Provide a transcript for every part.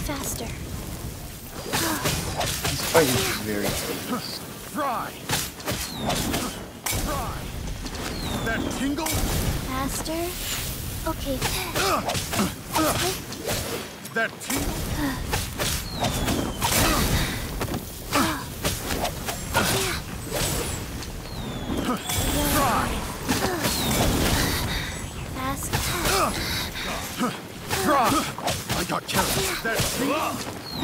faster. This fight is very tedious. Fry! Fry! That tingle? Faster. Okay. That tingle? Fry! Fast. Fry! I got careless. That tingle?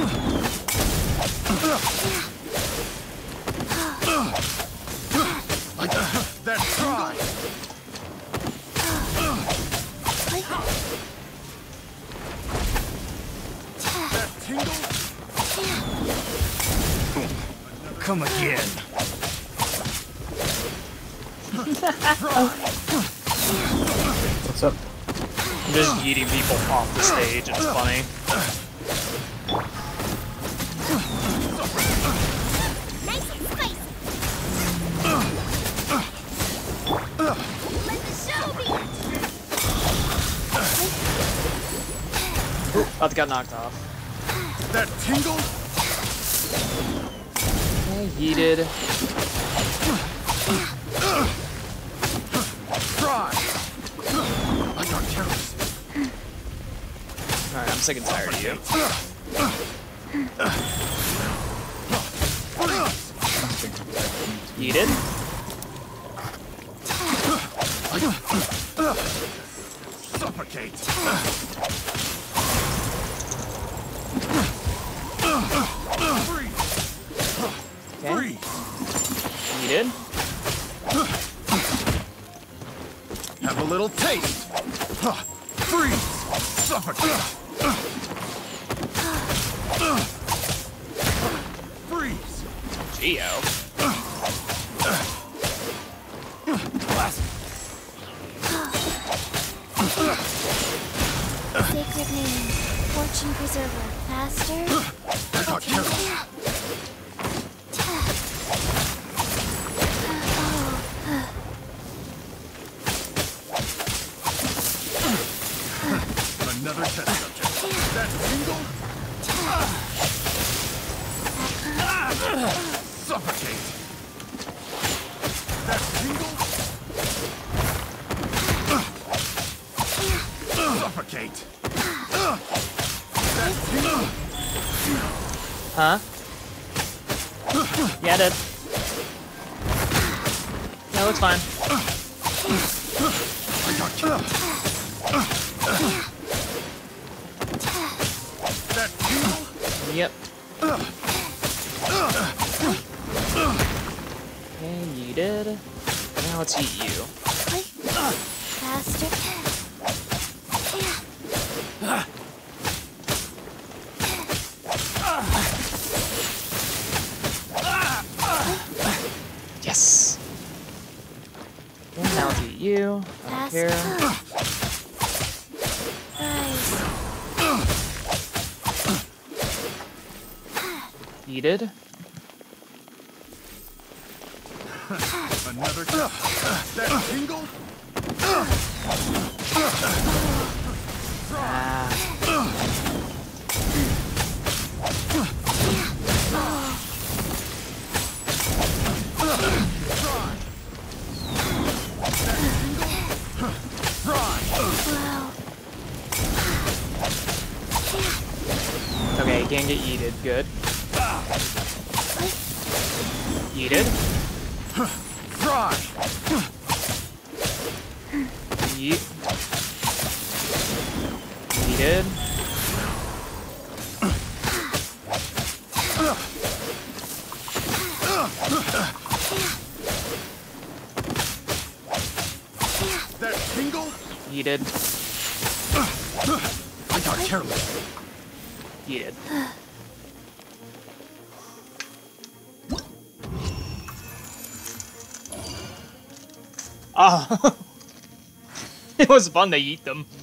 I got that try. That tingle? Come again. What's up? I'm just yeeting people off the stage. It's funny. Nice and spicy. Let the show begin. About to get knocked off. That tingle? Okay, yeeted. Try. I got careless. Alright, I'm sick and tired of you. Yeeted. Suffocate. Freeze. Okay. Freeze. Yeeted. Have a little taste. Freeze. Suffocate. Freeze. Geo. Blast. Sacred name. Fortune preserver. Faster. I got careless. Another test subject. That tingle? Suffocate. That tingle? Suffocate. That tingle? Huh? Yeah, I did. No, it's fine. I got careless. That tingle? Yep. Okay, yeeted. Now let's eat you. Faster. Yes. Okay, now let's eat you. I don't care. Rise. Yeeted. Another test. That tingle? Ah. Wow. Okay, can't get yeeted. Good. Yeeted. Fry. Yeet. Yeeted. That tingle? Yeeted. I got careless. Yeeted. Oh. It was fun to eat them.